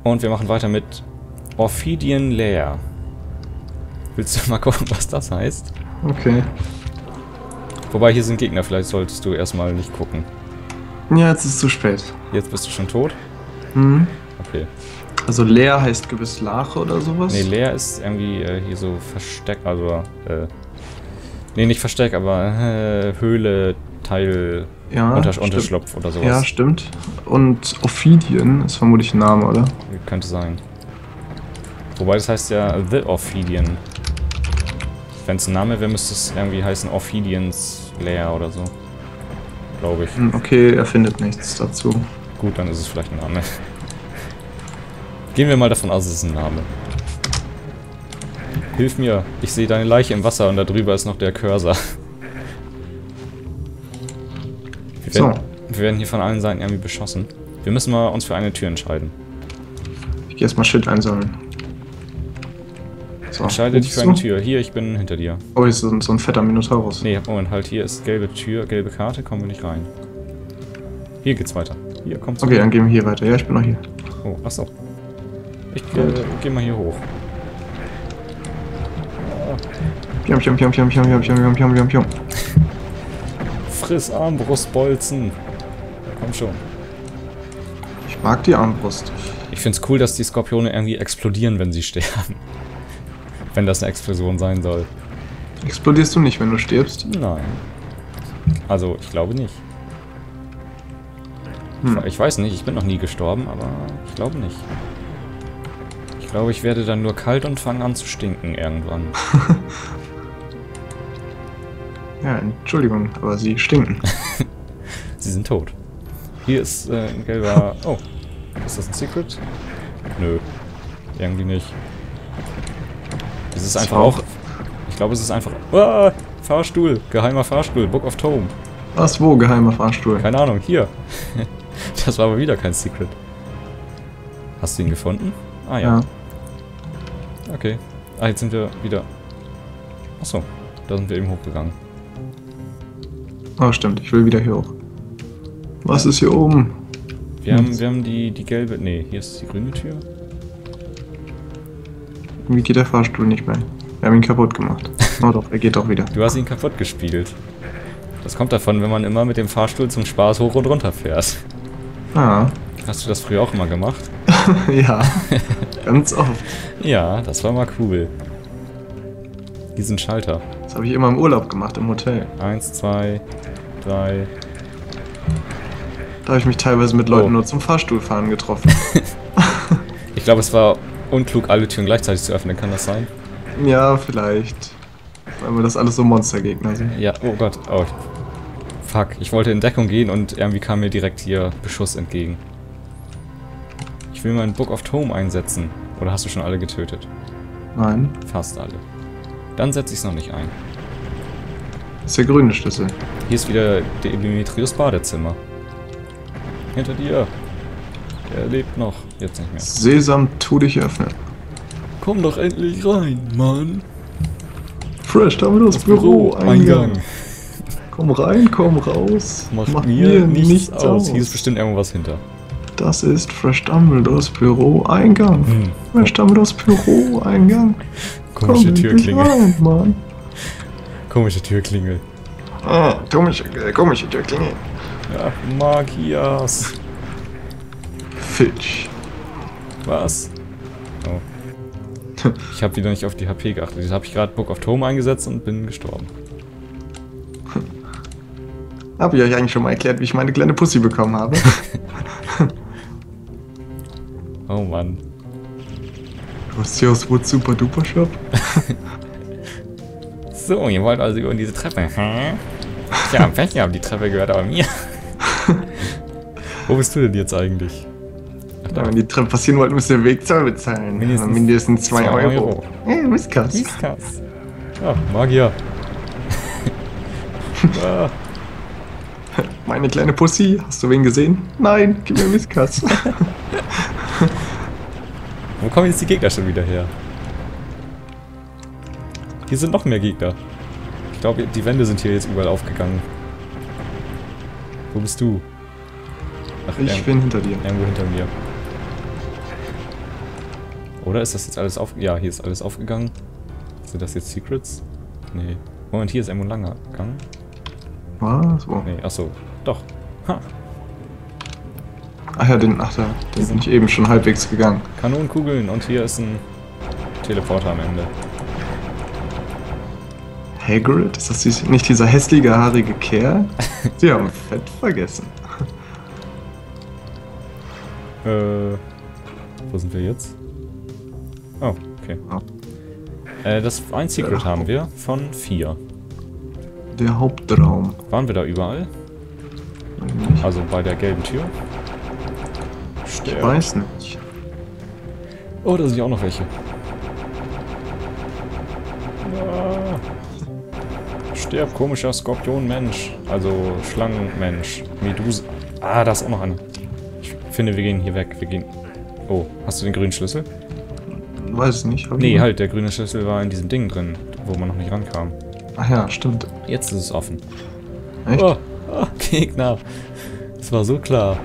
Und wir machen weiter mit Ophidian Lair. Willst du mal gucken, was das heißt? Okay. Wobei, hier sind Gegner, vielleicht solltest du erstmal nicht gucken. Ja, jetzt ist es zu spät. Jetzt bist du schon tot? Mhm. Okay. Also leer heißt gewiss Lache oder sowas? Nee, Lair ist irgendwie hier so Versteck, also nee, nicht Versteck, aber Höhle, Teil, ja, Unterschlupf oder sowas. Ja, stimmt. Und Ophidian ist vermutlich ein Name, oder? Könnte sein. Wobei das heißt ja The Ophidian. Wenn es ein Name wäre, müsste es irgendwie heißen Ophidians Lair oder so. Glaube ich. Okay, er findet nichts dazu. Gut, dann ist es vielleicht ein Name. Gehen wir mal davon aus, es ist ein Name. Hilf mir, ich sehe deine Leiche im Wasser und da drüber ist noch der Cursor. Wir werden hier von allen Seiten irgendwie beschossen. Wir müssen mal uns für eine Tür entscheiden. Ich gehe erstmal Shit einsammeln. So, entscheide dich für eine Tür. Hier, ich bin hinter dir. Oh, hier ist so ein fetter Minotaurus. Nee, Moment, halt, hier ist gelbe Tür, gelbe Karte, kommen wir nicht rein. Hier geht's weiter. Hier, kommt's. Okay, dann gehen wir hier weiter. Ja, ich bin noch hier. Oh, achso. Ich geh mal hier hoch. Pium, pium, pium, pium, pium, pium, pium, pium, pium, pium. Friss Armbrustbolzen. Komm schon. Ich mag die Armbrust. Ich find's cool, dass die Skorpione irgendwie explodieren, wenn sie sterben. Wenn das eine Explosion sein soll. Explodierst du nicht, wenn du stirbst? Nein. Also, ich glaube nicht. Ich weiß nicht, ich bin noch nie gestorben, aber ich glaube nicht. Ich glaube, ich werde dann nur kalt und fange an zu stinken irgendwann. Ja, Entschuldigung, aber sie stinken. Sie sind tot. Hier ist ein gelber... Oh, ist das ein Secret? Nö, irgendwie nicht. Es ist einfach auch... Ich glaube, es ist einfach... Ah, Fahrstuhl, geheimer Fahrstuhl, Book of Tome. Was, wo, geheimer Fahrstuhl? Keine Ahnung, hier. Das war aber wieder kein Secret. Hast du ihn gefunden? Ah ja. Okay. Ah, jetzt sind wir wieder... Achso, da sind wir eben hochgegangen. Oh, stimmt, ich will wieder hier hoch. Was ist hier oben? Wir haben die gelbe... Nee, hier ist die grüne Tür. Irgendwie geht der Fahrstuhl nicht mehr. Wir haben ihn kaputt gemacht. Oh doch, er geht doch wieder. Du hast ihn kaputt gespielt. Das kommt davon, wenn man immer mit dem Fahrstuhl zum Spaß hoch und runter fährt. Ah. Hast du das früher auch immer gemacht? Ja, ganz oft. Ja, das war mal cool. Diesen Schalter. Das habe ich immer im Urlaub gemacht, im Hotel. 1, 2, 3. Da habe ich mich teilweise mit Leuten nur zum Fahrstuhlfahren getroffen. Ich glaube, es war unklug, alle Türen gleichzeitig zu öffnen. Kann das sein? Ja, vielleicht. Weil wir das alles so Monstergegner sind. Ja, oh Gott. Oh. Fuck, ich wollte in Deckung gehen und irgendwie kam mir direkt hier Beschuss entgegen. Ich will meinen Book of Tome einsetzen. Oder hast du schon alle getötet? Nein. Fast alle. Dann setze ich es noch nicht ein. Das ist der grüne Schlüssel. Hier ist wieder Demetrius Badezimmer. Hinter dir. Er lebt noch. Jetzt nicht mehr. Sesam, tu dich öffnen. Komm doch endlich rein, Mann. Fresh, da haben wir das Büro. Eingang. Komm rein, komm raus. Mach mir nichts aus. Hier ist bestimmt irgendwas hinter. Das ist Fresh Dumbledores Büro-Eingang. Fresh Dumbledores Büro-Eingang. Komische Türklingel. Rein, Mann. Komische Türklingel. Ah, komische Türklingel. Ja, Magias. Fitch. Was? Oh. Ich habe wieder nicht auf die HP geachtet. Jetzt habe ich gerade Book of Tome eingesetzt und bin gestorben. Habe ich euch eigentlich schon mal erklärt, wie ich meine kleine Pussy bekommen habe? Oh Mann. Du hast hier aus Wood Super Duper Shop? So, ihr wollt also über diese Treppe, hä? Tja, Pech gehabt, die Treppe gehört aber mir. Wo bist du denn jetzt eigentlich? Ach, Ja, wenn die Treppe passieren wollt, müsst ihr Wegzoll bezahlen. Mindestens 2 Euro. Hey, Whiskas. Whiskas. Ja, Magier. Ah. Meine kleine Pussy, hast du wen gesehen? Nein, gib mir Whiskas. Wo kommen jetzt die Gegner schon wieder her? Hier sind noch mehr Gegner. Ich glaube, die Wände sind hier jetzt überall aufgegangen. Wo bist du? Ach, Ich bin hinter dir. Irgendwo hinter mir. Oder ist das jetzt alles auf... Ja, hier ist alles aufgegangen. Sind das jetzt Secrets? Nee. Moment, hier ist irgendwo ein langer Gang. Was? Wo? Nee, achso. Doch. Ha. Ach ja, den bin ich eben schon halbwegs gegangen. Kanonenkugeln und hier ist ein Teleporter am Ende. Hagrid? Ist das nicht dieser hässliche, haarige Kerl? Sie haben fett vergessen. Wo sind wir jetzt? Oh, okay. Oh. Das ein Secret haben wir von 4. Der Hauptraum. Waren wir da überall? Also bei der gelben Tür? Ich weiß nicht. Oh, da sind ja auch noch welche. Ah. Sterb, komischer Skorpionmensch. Also Schlangenmensch. Meduse. Ah, da ist auch noch eine. Ich finde, wir gehen hier weg. Wir gehen... Oh, hast du den grünen Schlüssel? Weiß nicht. Nee, halt, der grüne Schlüssel war in diesem Ding drin, wo man noch nicht rankam. Ach ja, stimmt. Jetzt ist es offen. Echt? Oh, Gegner. Das war so klar.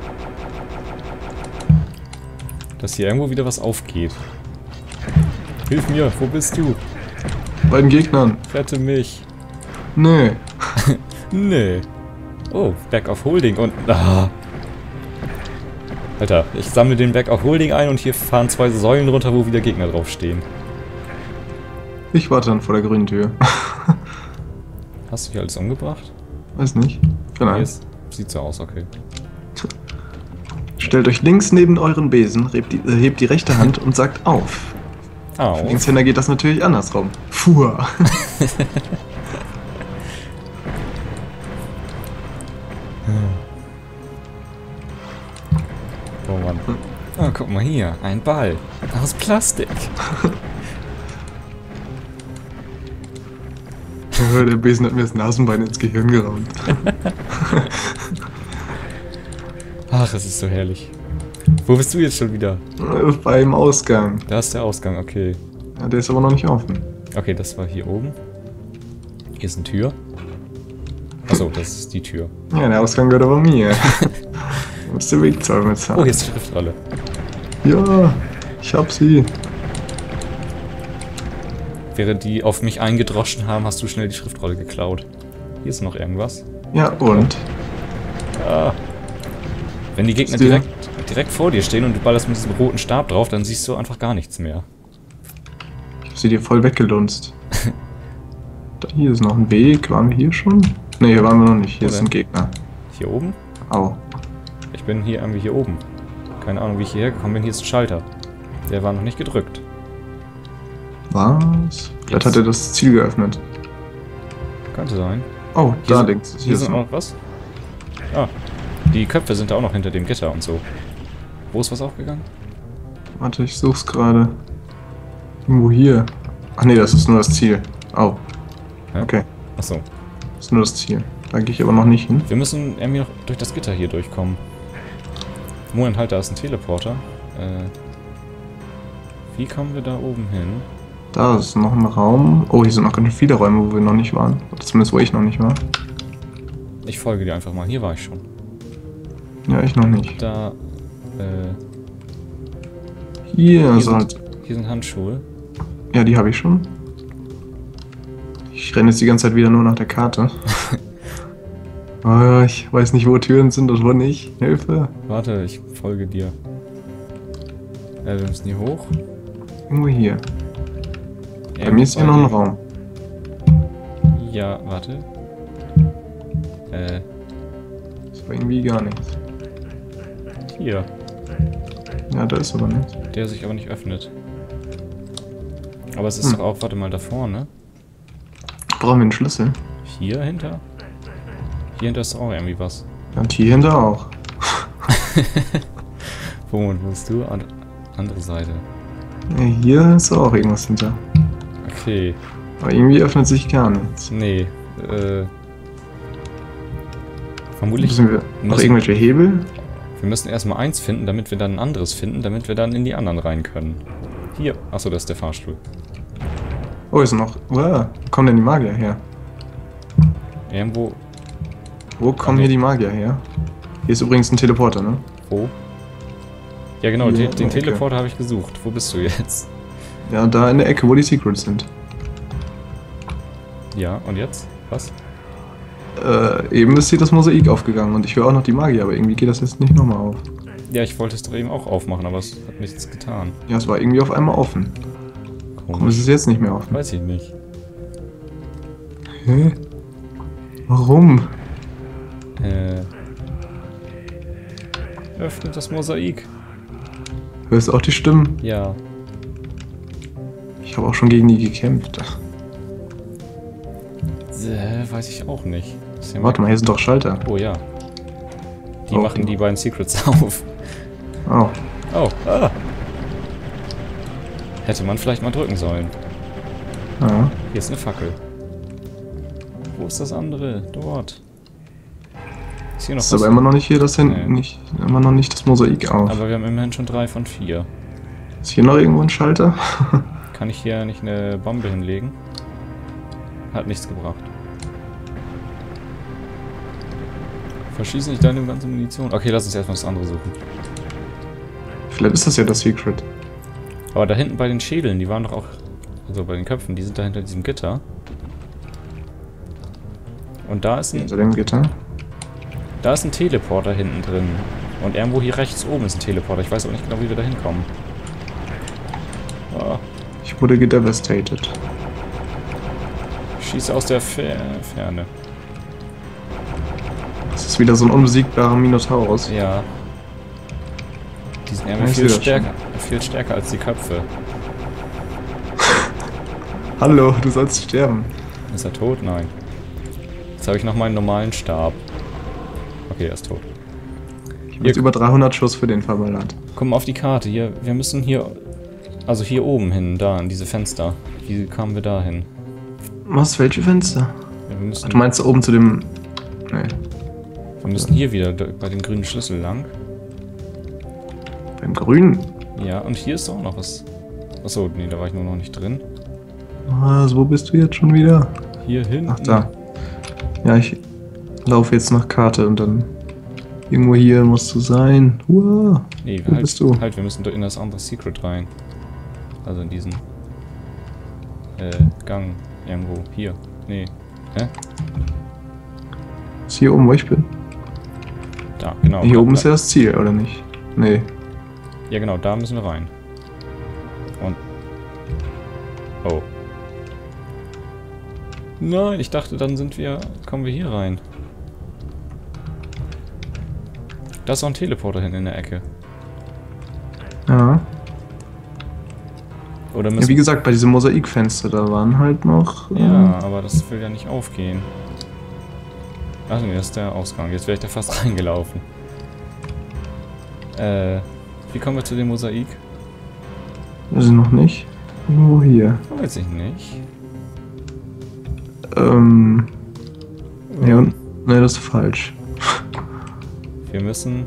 Dass hier irgendwo wieder was aufgeht. Hilf mir, wo bist du? Bei den Gegnern. Rette mich. Nee. Nee. Oh, Back of Holding und... Ah. Alter, ich sammle den Back of Holding ein und hier fahren 2 Säulen runter, wo wieder Gegner draufstehen. Ich warte dann vor der grünen Tür. Hast du hier alles umgebracht? Weiß nicht. Vielleicht. Sieht so aus, okay. Stellt euch links neben euren Besen, hebt die rechte Hand und sagt auf. Au. Für Linkshänder geht das natürlich andersrum. Fuhr. Oh Mann. Oh, guck mal hier. Ein Ball. Aus Plastik. Der Besen hat mir das Nasenbein ins Gehirn gerammt. Ach, es ist so herrlich. Wo bist du jetzt schon wieder? Beim Ausgang. Da ist der Ausgang, okay. Ja, der ist aber noch nicht offen. Okay, das war hier oben. Hier ist eine Tür. Achso, das ist die Tür. Ja, der Ausgang gehört aber mir. Du musst den Wegzoll mitzahlen. Oh, hier ist die Schriftrolle. Ja, ich hab sie. Während die auf mich eingedroschen haben, hast du schnell die Schriftrolle geklaut. Hier ist noch irgendwas. Ja, und? Ah. Wenn die Gegner direkt vor dir stehen und du ballerst mit diesem roten Stab drauf, dann siehst du einfach gar nichts mehr. Ich hab sie dir voll weggelunzt. Hier ist noch ein Weg. Waren wir hier schon? Ne, hier waren wir noch nicht. Hier ist ein Gegner. Hier oben? Au. Ich bin hier irgendwie hier oben. Keine Ahnung, wie ich hierher gekommen bin. Hier ist ein Schalter. Der war noch nicht gedrückt. Was? Vielleicht hat er das Ziel geöffnet. Könnte sein. Oh, Hier da sind, links. Hier sind auch noch was? Ah. Die Köpfe sind da auch noch hinter dem Gitter und so. Wo ist was aufgegangen? Warte, ich such's gerade. Irgendwo hier. Ach nee, das ist nur das Ziel. Au. Hä? Okay. Achso. Das ist nur das Ziel. Da gehe ich aber noch nicht hin. Wir müssen irgendwie noch durch das Gitter hier durchkommen. Moment, halt, da ist ein Teleporter. Wie kommen wir da oben hin? Da ist noch ein Raum. Oh, hier sind noch ganz viele Räume, wo wir noch nicht waren. Oder zumindest wo ich noch nicht war. Ich folge dir einfach mal. Hier war ich schon. Ja, ich noch nicht. Da, Hier sind Handschuhe. Ja, die habe ich schon. Ich renne jetzt die ganze Zeit wieder nur nach der Karte. Oh, ich weiß nicht, wo Türen sind und wo nicht. Hilfe. Warte, ich folge dir. Wir müssen hier hoch. Irgendwo hier. Bei mir ist hier noch ein Raum. Ja, warte. Das war irgendwie gar nichts. Hier. Ja, da ist aber nichts. Der sich aber nicht öffnet. Aber es ist doch auch, warte mal, da vorne. Brauchen wir einen Schlüssel? Hier hinter? Hier hinter ist auch irgendwie was. Und hier hinter auch. Wo bist du? Andere Seite. Ja, hier ist auch irgendwas hinter. Okay. Aber irgendwie öffnet sich gar nichts. Nee. Vermutlich Müssen wir noch irgendwelche Hebel? Wir müssen erstmal eins finden, damit wir dann ein anderes finden, damit wir dann in die anderen rein können. Hier. Achso, das ist der Fahrstuhl. Oh, ist noch. Wow, wo kommen denn die Magier her? Irgendwo. Wo kommen hier die Magier her? Hier ist übrigens ein Teleporter, ne? Wo? Ja genau, Hier, den okay. Teleporter habe ich gesucht. Wo bist du jetzt? Ja, da in der Ecke, wo die Secrets sind. Ja, und jetzt? Was? Eben ist hier das Mosaik aufgegangen und ich höre auch noch die Magie, aber irgendwie geht das jetzt nicht nochmal auf. Ja, ich wollte es doch eben auch aufmachen, aber es hat nichts getan. Ja, es war irgendwie auf einmal offen. Warum ist es jetzt nicht mehr offen? Weiß ich nicht. Hä? Warum? Öffnet das Mosaik. Hörst du auch die Stimmen? Ja. Ich habe auch schon gegen die gekämpft. Weiß ich auch nicht. Warte mal, hier sind doch Schalter. Oh ja. Die Oh, machen die beiden Secrets auf. Oh. Oh, ah. Hätte man vielleicht mal drücken sollen. Ja. Hier ist eine Fackel. Wo ist das andere? Dort. Ist hier noch Ist was? aber immer noch nicht hier das hinten, Nee. immer noch nicht das Mosaik auf. Aber wir haben immerhin schon 3 von 4. Ist hier noch irgendwo ein Schalter? Kann ich hier nicht eine Bombe hinlegen? Hat nichts gebracht. Verschieß nicht deine ganze Munition. Okay, lass uns erstmal das andere suchen. Vielleicht ist das ja das Secret. Aber da hinten bei den Schädeln, die waren doch auch... Also bei den Köpfen, die sind da hinter diesem Gitter. Und da ist Hinter dem Gitter. Da ist ein Teleporter hinten drin. Und irgendwo hier rechts oben ist ein Teleporter. Ich weiß auch nicht genau, wie wir da hinkommen. Oh, Ich wurde gedevastated. schieße aus der Ferne. Das ist wieder so ein unbesiegbarer Minotaurus. Ja. Die sind Ja, irgendwie ich sehe das viel stärker als die Köpfe. Hallo, du sollst sterben. Ist er tot? Nein. Jetzt habe ich noch meinen normalen Stab. Okay, er ist tot. Ich habe jetzt über 300 Schuss für den verballert. Guck mal auf die Karte hier. Wir müssen hier... Also hier oben hin, da, in diese Fenster. Wie kamen wir da hin? Was? Welche Fenster? Ja, wir müssen, Ach, du meinst da oben zu dem... Nee, wir müssen hier wieder bei den grünen Schlüssel lang. beim Grünen. Ja, und hier ist auch noch was. Achso, nee, da war ich nur noch nicht drin. Was, wo bist du jetzt schon wieder? Hier hinten. Ach, da. Ja, ich laufe jetzt nach Karte und dann... Irgendwo hier musst du sein. Uah. Nee, Wo bist du? halt, wir müssen in das andere Secret rein. Also in diesen... Gang. Irgendwo. Hier. Nee. Hä? Ist hier oben, wo ich bin? Da, genau. Hier oben ist ja das Ziel, oder nicht? Nee. Ja, genau, da müssen wir rein. Und... Oh. Nein, ich dachte, dann kommen wir hier rein. Da ist auch ein Teleporter hinten in der Ecke. Ja. Oder Ja, müssen... wie gesagt, bei diesem Mosaikfenster, da waren halt noch... Ja, aber das will ja nicht aufgehen. Ach nee, das ist der Ausgang. Jetzt wäre ich da fast reingelaufen. Wie kommen wir zu dem Mosaik? Wir sind noch nicht. Irgendwo hier. Weiß ich nicht. Ja, und... Nee, das ist falsch. Wir müssen...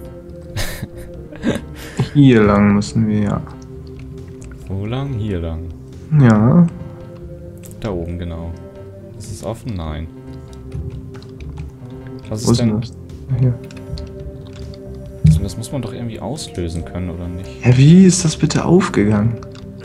Hier lang müssen wir, ja. Wo lang? Hier lang. Ja. Da oben, genau. Ist es offen? Nein. Was Wo ist ist denn denn... das? Hier. Das muss man doch irgendwie auslösen können, oder nicht? Ja, wie ist das bitte aufgegangen?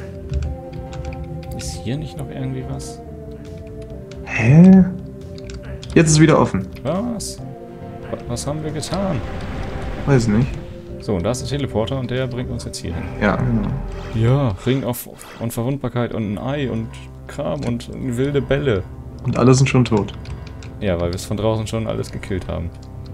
Ist hier nicht noch irgendwie was? Hä? Jetzt ist es wieder offen. Was? Was haben wir getan? Weiß nicht. So, und da ist der Teleporter und der bringt uns jetzt hier hin. Ja, genau. Ja, Ring auf Unverwundbarkeit und ein Ei und Kram und wilde Bälle. Und alle sind schon tot. Ja, weil wir es von draußen schon alles gekillt haben.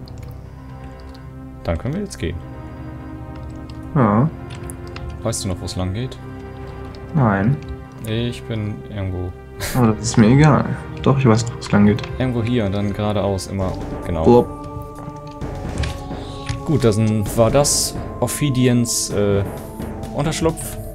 Dann können wir jetzt gehen. Ja. Weißt du noch, wo es lang geht? Nein. Ich bin irgendwo... Aber das ist mir egal. Doch, ich weiß noch, wo es lang geht. Irgendwo hier und dann geradeaus immer. Genau. Blop. Gut, dann war das Ophidians Unterschlupf.